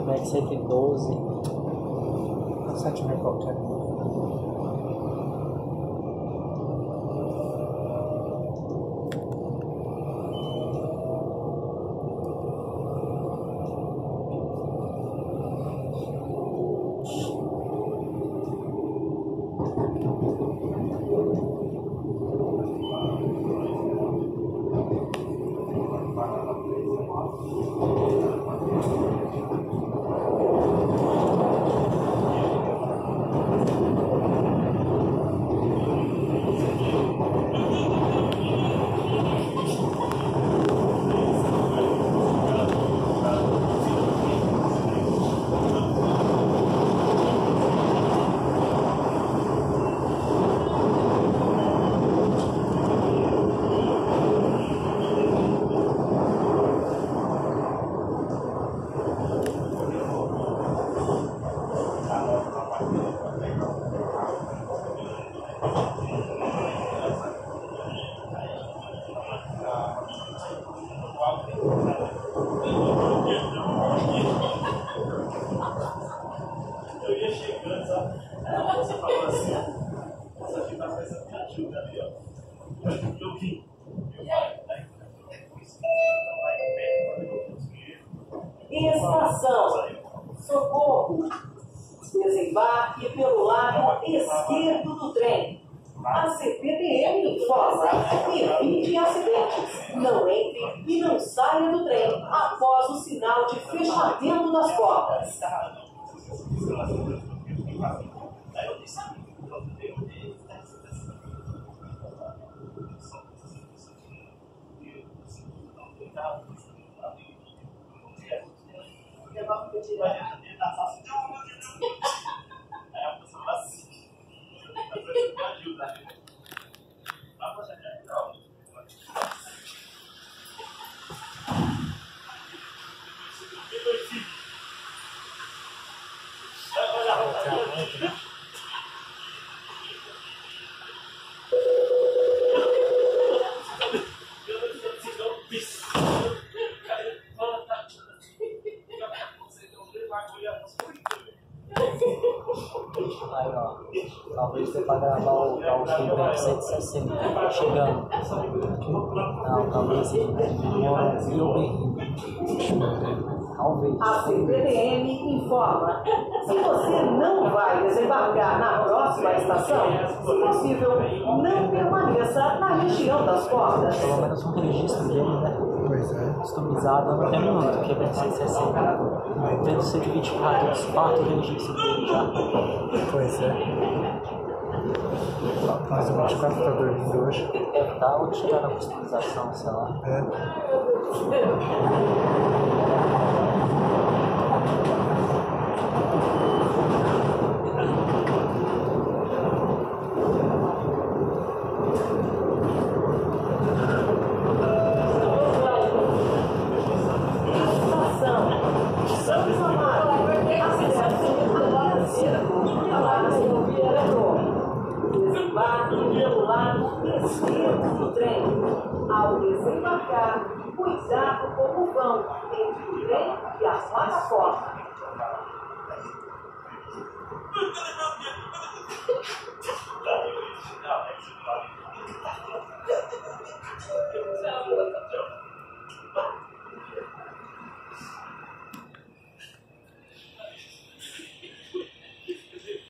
Mac 112. 7 Mac qualquer. Estação, socorro, desembarque pelo lado esquerdo do trem. A CPTM informa, evite acidentes, não entre e não saia do trem após o sinal de fechamento das portas. Aí, ó, talvez você para gravar o feedback 160 chegando. Não, talvez seja o berrinho. Talvez. A CPTM informa, se você não vai desembarcar na próxima estação, se possível, não permaneça na região das portas. Pelo menos um registro dele, né? Pois é. Customizado, eu não tenho muito, que é bem 160. Tendo 124, os 4 registros dele já. Pois é. Mas o 24 tá dormindo hoje. Deve estar ou chegar na customização, sei lá. É. Santo Amaro, desembarque pelo lado esquerdo do trem. Ao desembarcar, cuidado com o vão entre o trem e a plataforma.